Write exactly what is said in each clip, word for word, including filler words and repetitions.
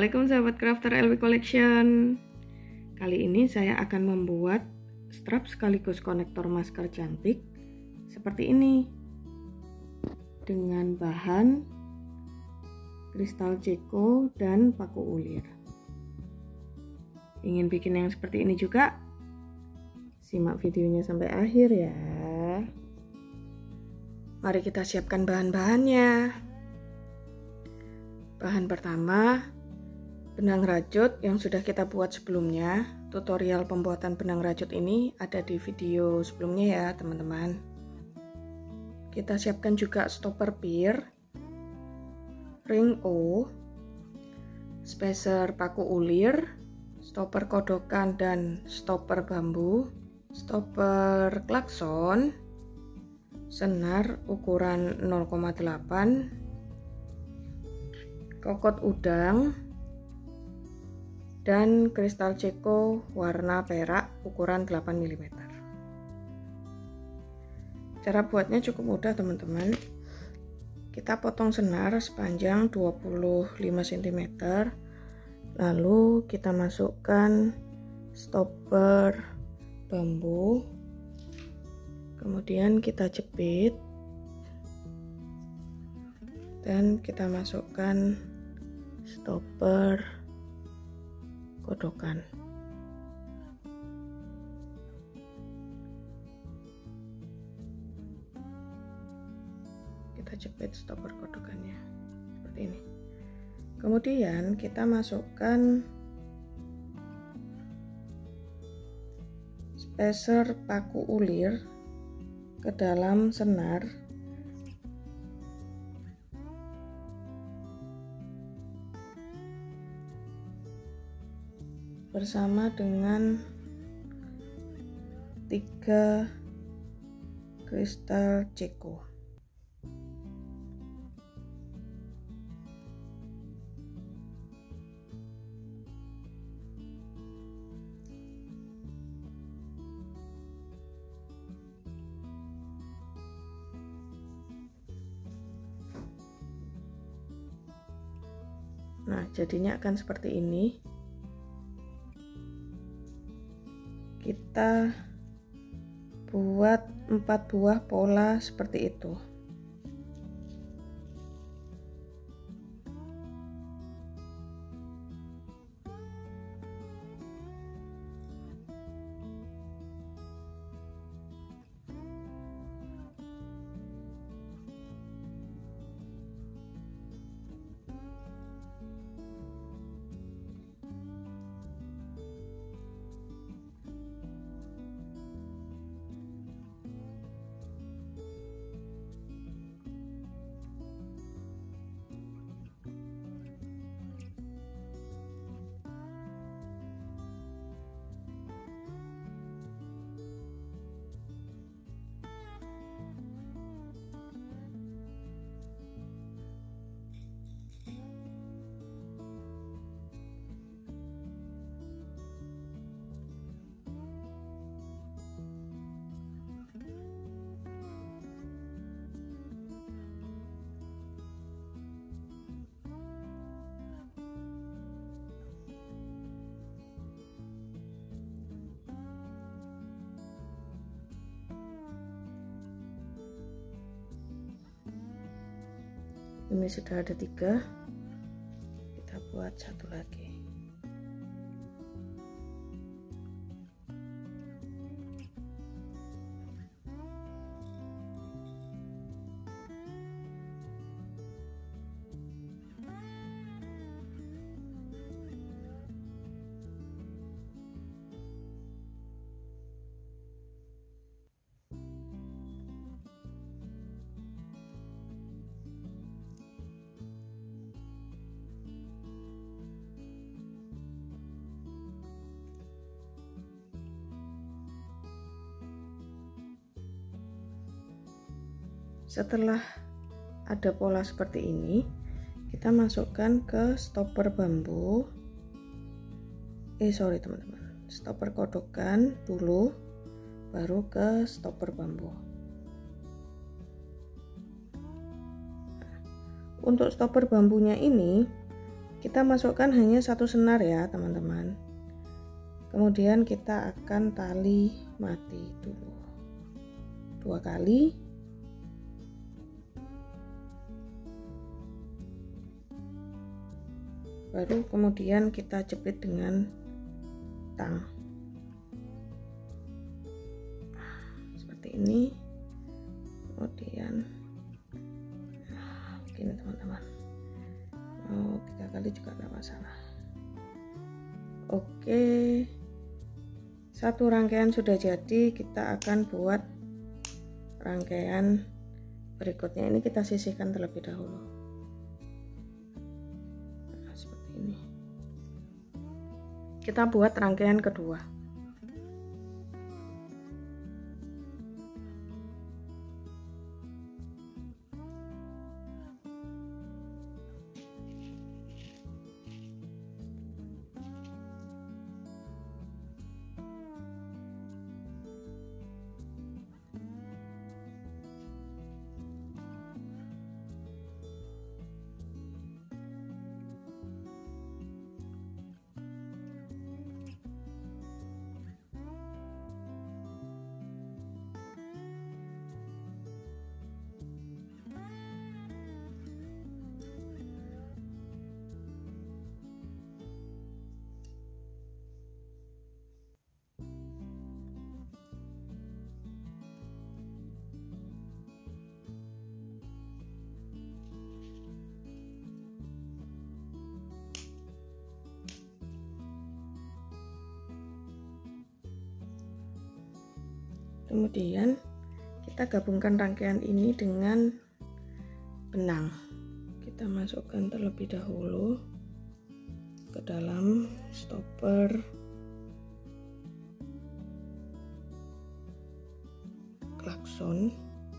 Assalamualaikum sahabat crafter L W Collection. Kali ini saya akan membuat strap sekaligus konektor masker cantik seperti ini dengan bahan kristal ceko dan paku ulir. Ingin bikin yang seperti ini juga? Simak videonya sampai akhir ya. Mari kita siapkan bahan-bahannya. Bahan pertama, benang rajut yang sudah kita buat sebelumnya. Tutorial pembuatan benang rajut ini ada di video sebelumnya ya teman-teman. Kita siapkan juga stopper pir, ring O, spacer paku ulir, stopper kodokan dan stopper bambu, stopper klakson, senar ukuran nol koma delapan, kokot udang, dan kristal ceko warna perak ukuran delapan milimeter. Cara buatnya cukup mudah teman-teman. Kita potong senar sepanjang dua puluh lima sentimeter, lalu kita masukkan stopper bambu, kemudian kita jepit dan kita masukkan stopper kodokan. Kita jepit stopper kodokannya seperti ini. Kemudian kita masukkan spacer paku ulir ke dalam senar bersama dengan tiga kristal ceko. Nah, jadinya akan seperti ini. Kita buat empat buah pola seperti itu. Ini sudah ada tiga, kita buat satu lagi. Setelah ada pola seperti ini, kita masukkan ke stopper bambu. Eh sorry teman-teman, stopper kodokan dulu, baru ke stopper bambu. Untuk stopper bambunya ini Kita masukkan hanya satu senar ya teman-teman. Kemudian kita akan tali mati dulu dua kali. Baru kemudian kita jepit dengan tang seperti ini. Kemudian nah, begini teman-teman. Oh, tiga kali juga tidak masalah. Oke, satu rangkaian sudah jadi. Kita akan buat rangkaian berikutnya. Ini kita sisihkan terlebih dahulu. Nah, seperti ini. Kita buat rangkaian kedua. Kemudian kita gabungkan rangkaian ini dengan benang. Kita masukkan terlebih dahulu ke dalam stopper klakson.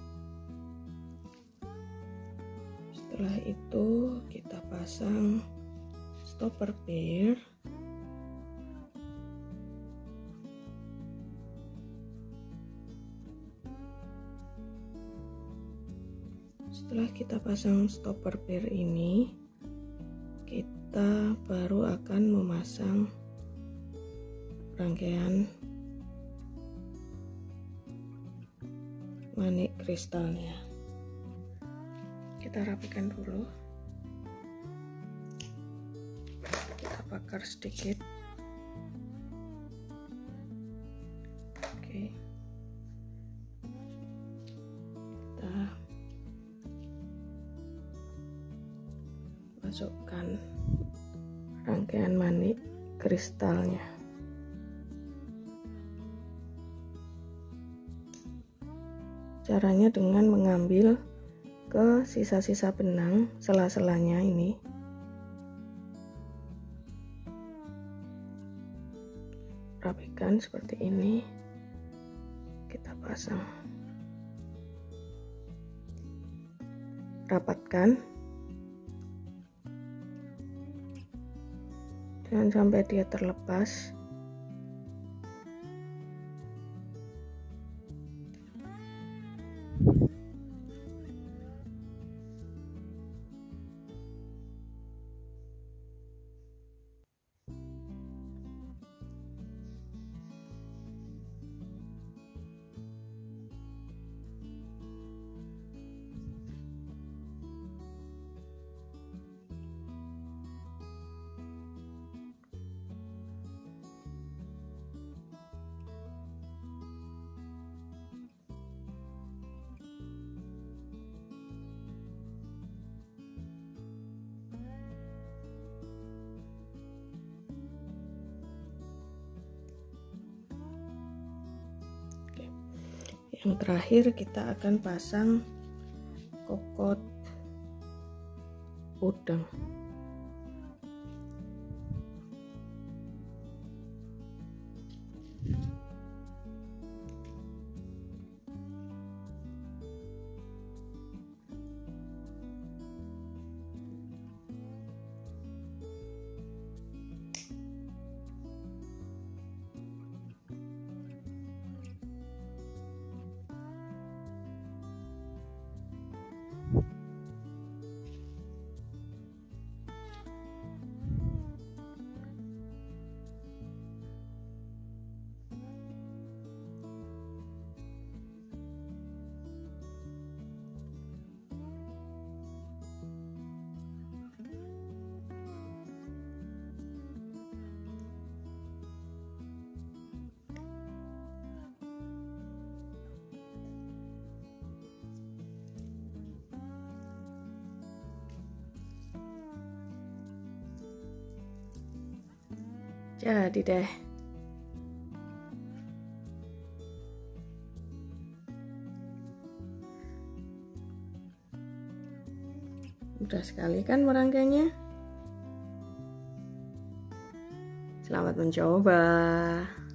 Setelah itu kita pasang stopper pair. Setelah kita pasang stopper pair ini, kita baru akan memasang rangkaian manik kristalnya. Kita rapikan dulu. Kita bakar sedikit. Oke. Kita masukkan rangkaian manik kristalnya. Caranya dengan mengambil ke sisa-sisa benang sela-selanya ini. Rapikan seperti ini. Kita pasang. Rapatkan. Jangan sampai dia terlepas. Yang terakhir kita akan pasang kokot udang. Jadi deh. Mudah sekali kan merangkainya. Selamat mencoba.